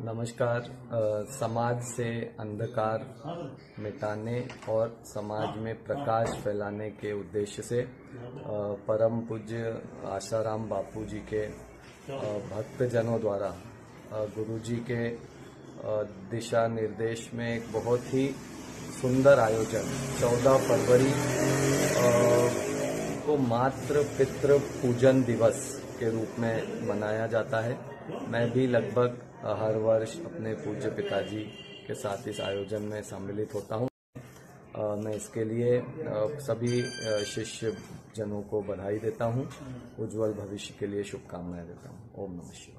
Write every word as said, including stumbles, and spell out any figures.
नमस्कार। आ, समाज से अंधकार मिटाने और समाज में प्रकाश फैलाने के उद्देश्य से आ, परम पूज्य आशाराम बापू जी के भक्तजनों द्वारा गुरु जी के आ, दिशा निर्देश में एक बहुत ही सुंदर आयोजन चौदह फरवरी को मातृ पितृ पूजन दिवस के रूप में मनाया जाता है। मैं भी लगभग हर वर्ष अपने पूज्य पिताजी के साथ इस आयोजन में सम्मिलित होता हूँ। मैं इसके लिए सभी शिष्य जनों को बधाई देता हूँ, उज्जवल भविष्य के लिए शुभकामनाएं देता हूँ। ओम नमः शिवाय।